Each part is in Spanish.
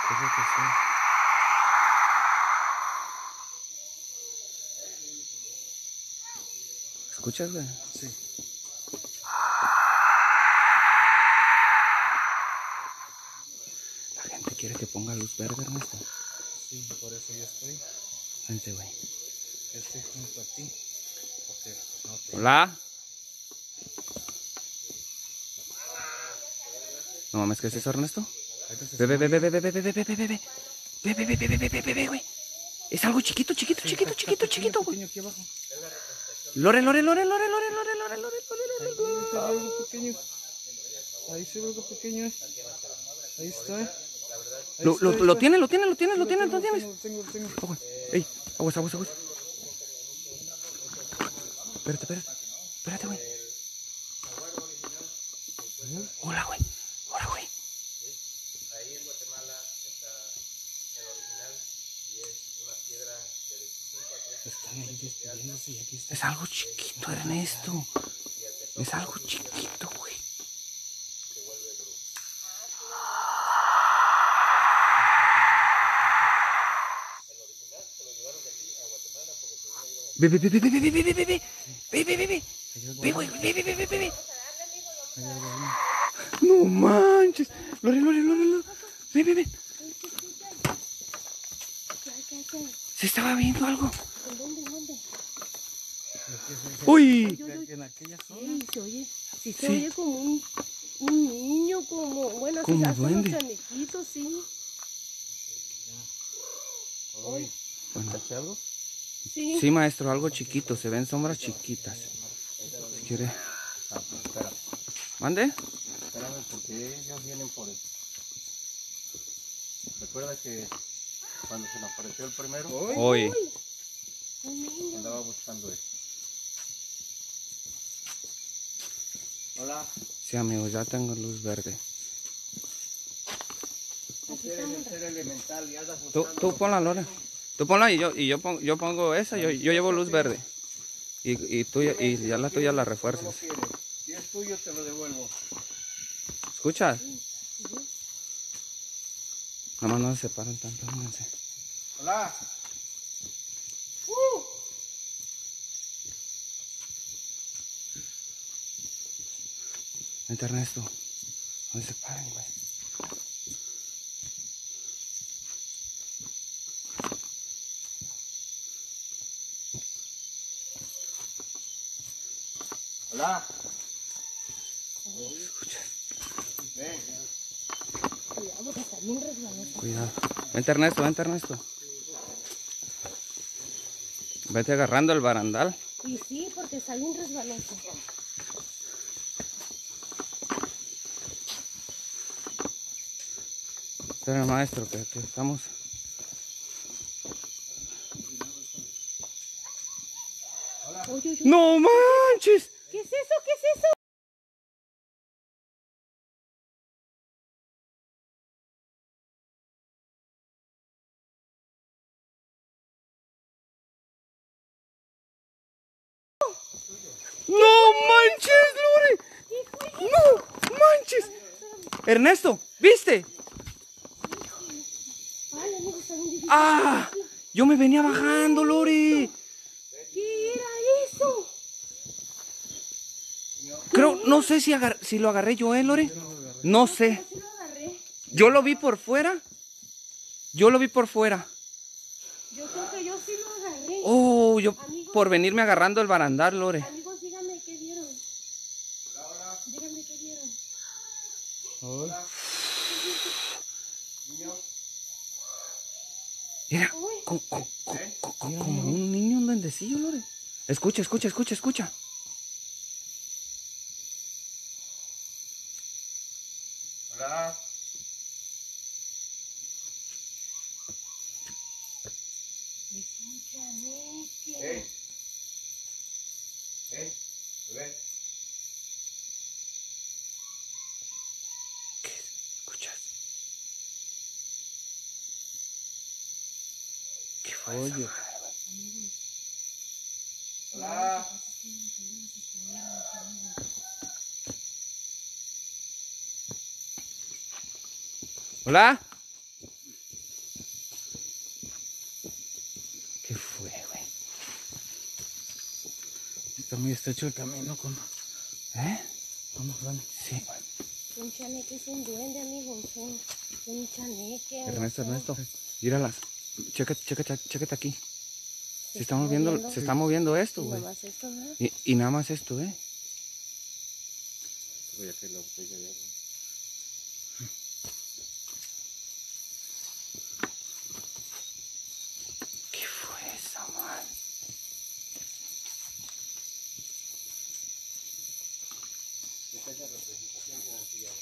Creo que sí. ¿Escuchas, güey? Sí. La gente quiere que ponga luz verde, Ernesto. Sí, por eso yo estoy. Vente, güey. Estoy junto a ti. Porque no te... Hola. No mames, ¿qué es eso, Ernesto? Ve, ve, ve, ve, ve, ve, ve, ve, ve, ve, ve, ve, ve. Ve, ve, ve, ve, ve, ve, ve, ve, ve, güey. Es algo chiquito, chiquito, chiquito, chiquito, chiquito, güey. Aquí abajo. Lore, Lore, Lore, Lore, Lore, Lore, Lore, Lore, Lore, Ahí se ve algo pequeño. Ahí se ve algo pequeño. Ahí está. Lo tienes, lo tienes, lo tienes, lo Lo tienes, lo tengo, tienes. lo tengo. Oh, güey. Ey, aguas, aguas, aguas. Espérate, espérate. Espérate, güey. Hola, güey. Hola, güey. Ahí en Guatemala está el original y es una piedra de 25 a 30 Están ahí despidiéndose y aquí está. Es algo chiquito, Ernesto. Es algo chiquito, güey. Ve, ve, ve, ve, ve, ve, ve, ve, ve, ve, ve, ve, ve, ve, ve, ve, güey, ve, ve, ve, ve, ve, ve. No manches. Lore, Lore, Lore, Lore. Ve, ve, ve. Se estaba viendo algo. Uy. En aquella zona. Sí, se oye, sí se Sí. oye como un niño, como, bueno, Como se hacen los duende. chanequitos, sí. Oye, Bueno, ¿caché algo? Sí. sí, maestro, algo chiquito. Se ven sombras chiquitas. Si quiere. Espera, ¿Mande? espérame porque ellos vienen por eso. Recuerda que cuando se nos apareció el primero, Hoy. Un niño. andaba buscando esto. Hola. Sí, amigos, ya tengo luz verde. Eres el ser elemental y andas Tú buscando. ponla, Lore. Tú ponla y yo pongo esa. Yo llevo luz verde. Y ya la tuya la ¿Cómo refuerzas. lo quieres? Si es tuyo, te lo devuelvo. ¿Escuchas? Nada más no se separan tanto, fíjense. Hola. Vente, Ernesto. No se separen, güey. Hola. Escucha. Ven. Cuidado, porque está bien resbaloso. Cuidado. Vente, Ernesto, vente, Ernesto. Vete agarrando el barandal. Y sí, porque está bien resbaloso. Espera, maestro, que estamos. Oye, oye, ¡No manches! ¿qué es eso? ¿Qué es eso? ¡No manches, Lore! ¡No manches! Ernesto, ¿viste? Ay, amigo, está bien difícil. ¡Ah! Yo me venía bajando, Lore. ¿Qué era eso? Creo, no sé si lo agarré yo, Lore. No sé. Yo sí lo agarré. Yo lo vi por fuera. Yo lo vi por fuera. Yo creo que yo sí lo agarré. Oh, yo por venirme agarrando el barandal, Lore. Amigos, díganme qué vieron. Díganme qué vieron. Mira, como un niño, un duendecillo, Lore. Escucha, escucha, escucha, escucha. Hola. Es un chaneque. Ven. Ven. Ven. ¿Qué escuchas? ¿Qué fue Oye. eso? Hola. ¿Hola? muy estrecho el camino, compa. ¿Eh? Vamos, dale. Sí. Un chaneque es un duende, amigo. Un chaneque. Ernesto, Ernesto. Míralas. Chécate aquí. Se está moviendo. moviendo, se está moviendo esto, güey. Nomás esto, ¿no? Y nada más esto, Voy a hacer la botella de agua. ¿Qué fue esa, man? Esta es la representación de Santiago.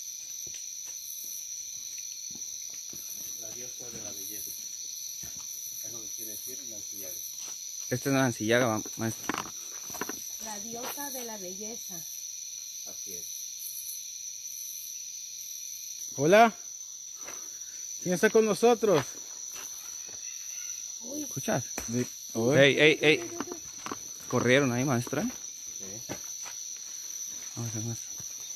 La diosa de la belleza. Es lo que quiere decir Santiago. Esta es una ancillaga, maestro. La diosa de la belleza. Así es. Hola. ¿Quién está con nosotros? ¿Escuchas? Hoy. Ey. Corrieron ahí, maestra. Sí. Vamos a ver, maestro.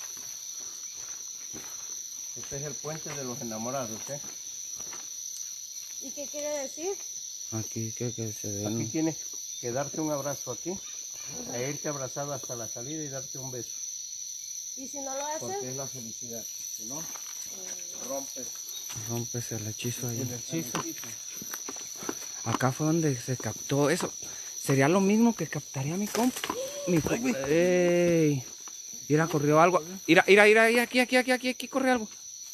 Este es el puente de los enamorados, ¿eh? ¿Y qué quiere decir? Aquí que se ve. Aquí tienes que darte un abrazo aquí, e irte abrazado hasta la salida y darte un beso. ¿Y si no lo Porque hacen? es la felicidad. Si no, rompes Rompes el hechizo ahí. el hechizo. Acá fue donde se captó eso. Sería lo mismo que captaría mi compa. Ey. Mira, corrió algo. Mira, aquí corre algo.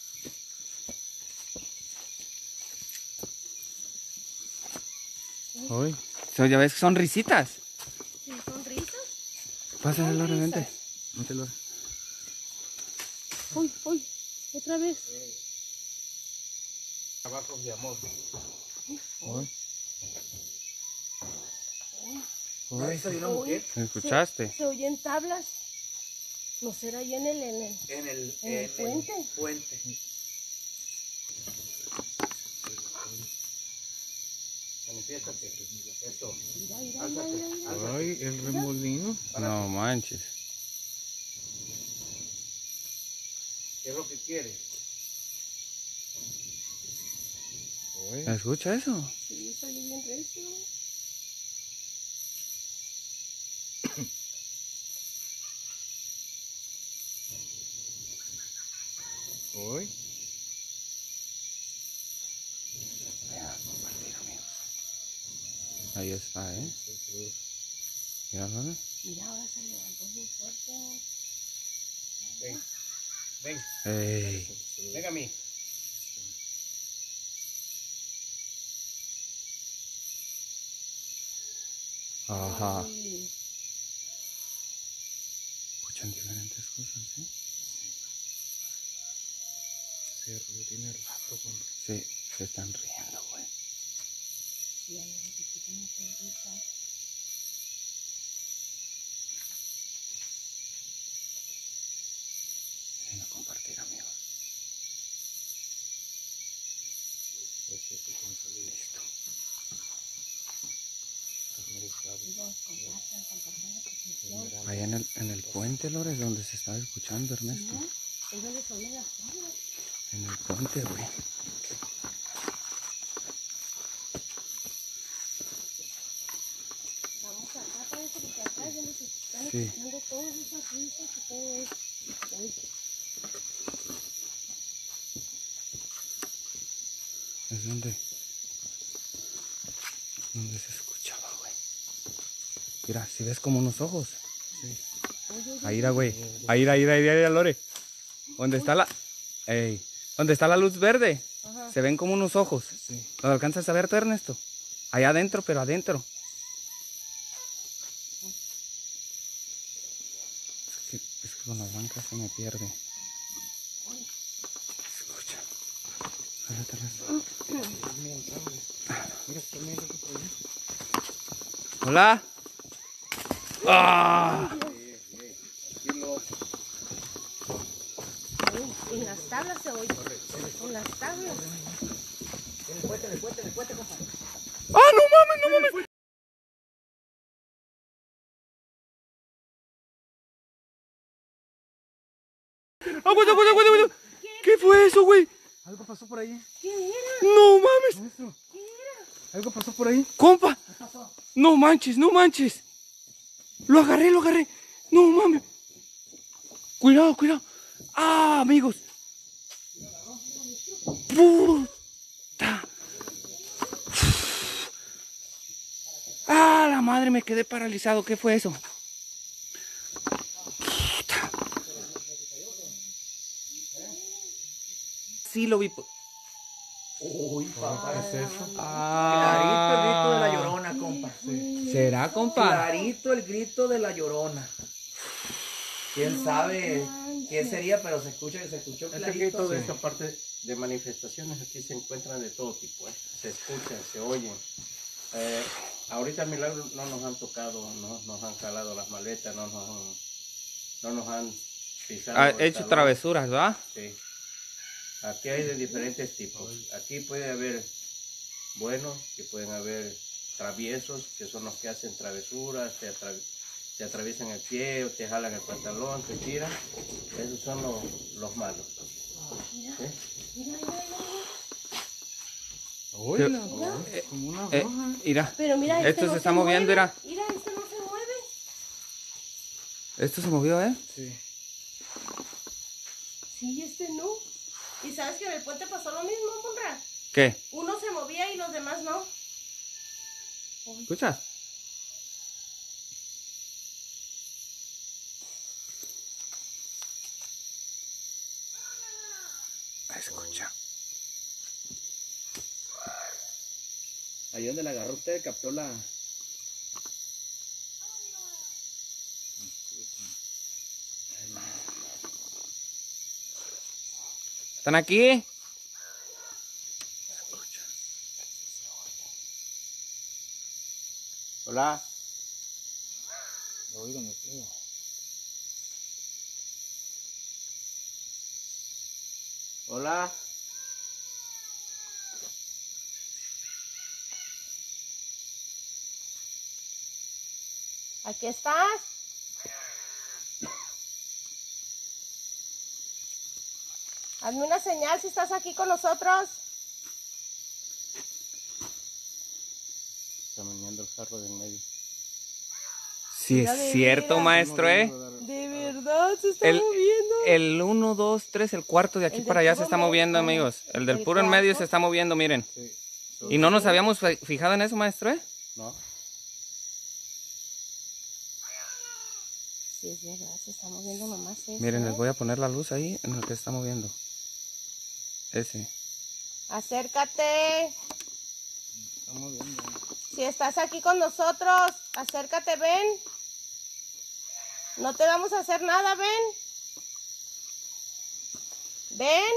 Hoy. Ya ves que son risitas. ¿Sí, son risas? Pásale, Son Lore, risas. vente. Vente, Lore. Uy, otra vez. Trabajos de amor. Hoy. ¿Ahí hay una mujer? ¿Me escuchaste? Se oyen tablas. ¿No será ahí en el puente? puente. Manifiéstate. Eso. Mira. Ay, el remolino. No manches. ¿Qué es lo que quieres? Hoy. ¿Me escucha eso? Sí, soy bien recio. Hoy. Ahí está, Mira, Lore. Mira, ahora se levantó muy fuerte. Ven. Ven. Ey. Ven a mí. Ajá. Ay, Escuchan diferentes cosas, ¿sí? Se tiene rato, compa. Sí, se están riendo, güey. sí, hay algo que escuchan muchas risas. Ven a compartir, amigos. Listo. Amigos, compartan la transmisión. Allá en el puente, Lore, es donde se estaba escuchando, Ernesto. ¿No? Es donde se oyen las tablas. En el puente, güey. Vamos acá, parece que acá es donde se están Sí. escuchando todas esas risas y todo eso. Uy, Es donde se escuchaba, güey. Mira, si ves como unos ojos. Ahí era, güey. Ahí era, Lore. ¿Dónde está la? Ey. ¿Dónde está la luz verde? ajá. Se ven como unos ojos. Sí. ¿Lo alcanzas a ver tú, Ernesto? Allá adentro, pero adentro. Es que con las bancas se me pierde. Escucha. Espérate, Ernesto. Mira, está mirando por ahí. Hola. ¡Ah! En las tablas se oye. En las tablas. ¡Ah, no mames! ¡Aguanta! ¿Qué fue eso, güey? Algo pasó por ahí. ¿Qué era? ¡No mames! Maestro, ¿Qué era? algo pasó por ahí. ¡Compa! ¡No manches! Lo agarré, lo agarré. No mames. Cuidado, cuidado. Ah, amigos. Puta. Ah, la madre, me quedé paralizado. ¿Qué fue eso? Puta. Sí lo vi. Uy, papá. ¿Qué es eso? Clarito el grito de la Ah. llorona, compa. ¿Será, compa? Clarito el grito de la llorona. ¿Quién sabe qué sería? Pero se escuchó Este clarito. grito de esta parte de manifestaciones aquí se encuentran de todo tipo, se escuchan, se oyen. Ahorita al milagro no nos han tocado, no nos han jalado las maletas, no nos han pisado. Ha el hecho talón. travesuras, ¿va? Sí. Aquí hay de diferentes tipos. Aquí puede haber buenos, que pueden haber traviesos, que son los que hacen travesuras, te atraviesan el pie, o te jalan el pantalón, te tiran. Esos son los malos. ¿Sí? Oíla, como una roja. Mira, Pero mira, esto este no se está moviendo, mueve. mira. Mira, este no se mueve. Esto se movió, ¿eh? Sí. Sí, este no. ¿Y sabes que en el puente pasó lo mismo, Monra? ¿Qué? Uno se movía y los demás no. ¿Escuchas? Escucha. Ahí donde la agarró usted, captó la... ¿Están aquí? Hola. Oigan, oigan. Hola. Aquí estás. Hazme una señal si estás aquí con nosotros. Está meneando el carro de en medio. Sí, Mira, es de cierto, veras. maestro, ¿eh? De verdad, se está El- moviendo. El 1, 2, 3, el cuarto de aquí El del para allá puro se está medio, moviendo, ajá. amigos. El del El puro en medio cuarto. se está moviendo, miren. Sí. Y no nos habíamos fijado en eso, maestro, ¿eh? ¿No? Sí, es verdad, se está moviendo nomás eso. Miren, les voy a poner la luz ahí en el que se está moviendo. Ese. Acércate. Estamos viendo. Si estás aquí con nosotros, acércate, ven. No te vamos a hacer nada, ven. Ven.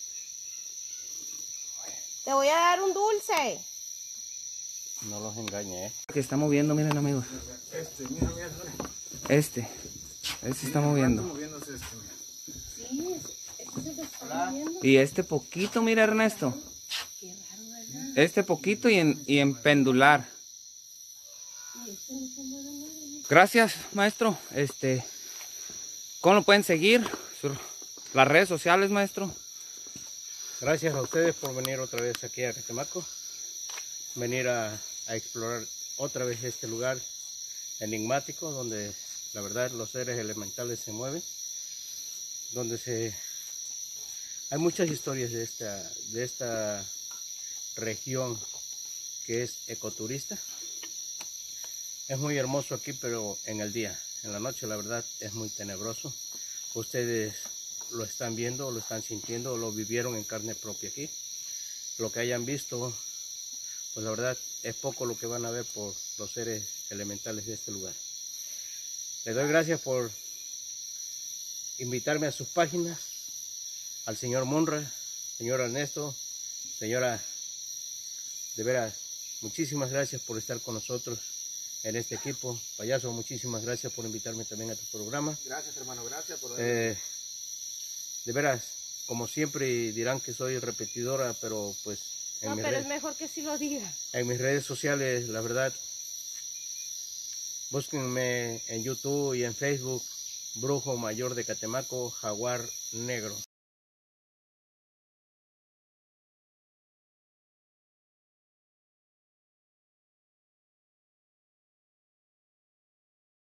Te voy a dar un dulce. No los engañe, ¿eh? Que está moviendo, miren, amigos. Mira, mira. Este se está moviendo. Moviéndose este, mira. Sí, este es el que está moviendo. Y este poquito, mira, Ernesto. Qué raro, ¿verdad? Este poquito y en pendular. Y este no se mueve nada. Gracias, maestro. ¿Cómo lo pueden seguir? Las redes sociales, maestro. Gracias a ustedes por venir otra vez aquí a Catemaco. Venir a explorar otra vez este lugar enigmático donde la verdad los seres elementales se mueven. Donde hay muchas historias de esta región que es ecoturista. Es muy hermoso aquí, pero en el día, en la noche la verdad es muy tenebroso. Ustedes lo están viendo, lo están sintiendo, lo vivieron en carne propia aquí. Lo que hayan visto, pues la verdad es poco lo que van a ver por los seres elementales de este lugar. Les doy gracias por invitarme a sus páginas, al señor Monra, señor Ernesto, señora, de veras, muchísimas gracias por estar con nosotros en este equipo. Payaso, muchísimas gracias por invitarme también a tu programa. Gracias, hermano, gracias por De veras, como siempre dirán que soy repetidora, pero pues No, pero es mejor que sí lo diga. en mis redes sociales, la verdad, búsquenme en YouTube y en Facebook, Brujo Mayor de Catemaco, Jaguar Negro.